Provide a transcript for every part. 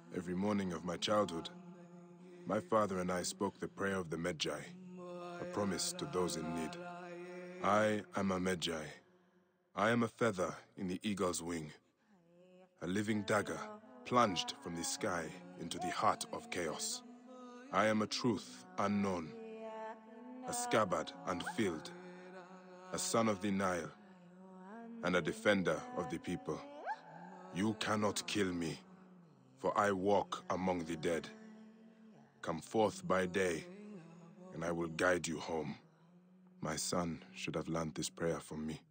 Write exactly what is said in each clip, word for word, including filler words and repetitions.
Every morning of my childhood, my father and I spoke the prayer of the Magi, a promise to those in need. I am a Magi. I am a feather in the eagle's wing, a living dagger plunged from the sky into the heart of chaos. I am a truth unknown, a scabbard unfilled, a son of the Nile, and a defender of the people. You cannot kill me, for I walk among the dead. Come forth by day, and I will guide you home. My son should have learned this prayer from me.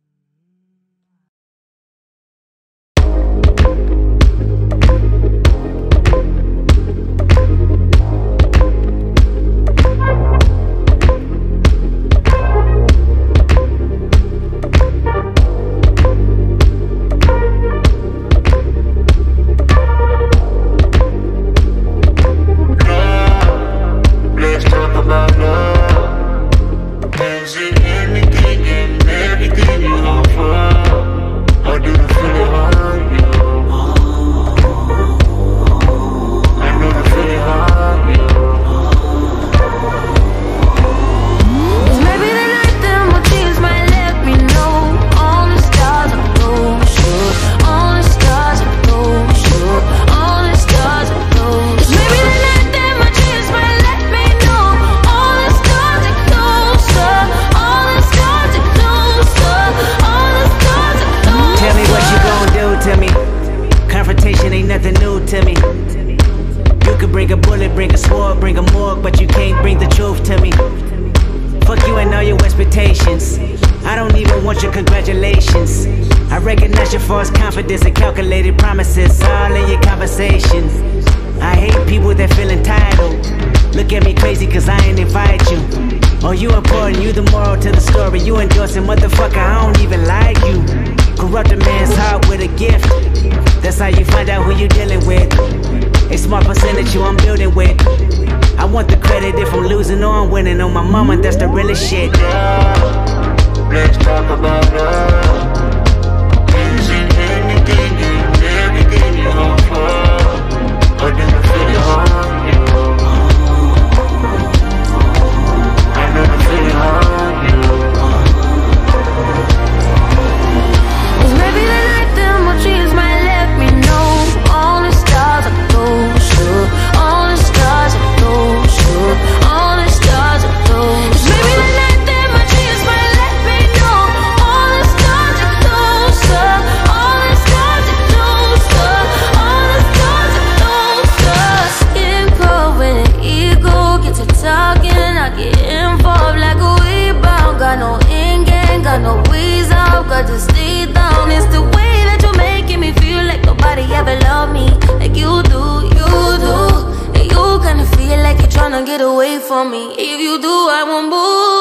To me, you could bring a bullet, bring a sword, bring a morgue, but you can't bring the truth to me. Fuck you and all your expectations. I don't even want your congratulations. I recognize your false confidence and calculated promises all in your conversation. I hate people that feel entitled. Look at me crazy cause I ain't invite you. Oh, you important, you the moral to the story. You endorsing, motherfucker, I don't even like you. Corrupt a man's heart with a gift. That's how you find out who you dealing with. A smart percentage you I'm building with. I want the credit if I'm losing or I'm winning. On my mama, that's the realest shit. Let's talk about love. Is it anything and everything you offer? Or do you feel it on you? I know you feel it on you. Maybe the night the more trees might let me know. All the stars are closer. All the stars are closer. All the stars are closer. Maybe the night that my dreams might let me know. All the stars are closer. All the stars are closer. All the stars are closer. Skin cold when an ego gets to talking. I get involved like a rebound. Got no in game, got no ways out. Got to stay down. It's the way that you're making me feel like nobody ever loved me like you do, you do. And you kinda feel like you're trying to get away from me. If you do, I won't move.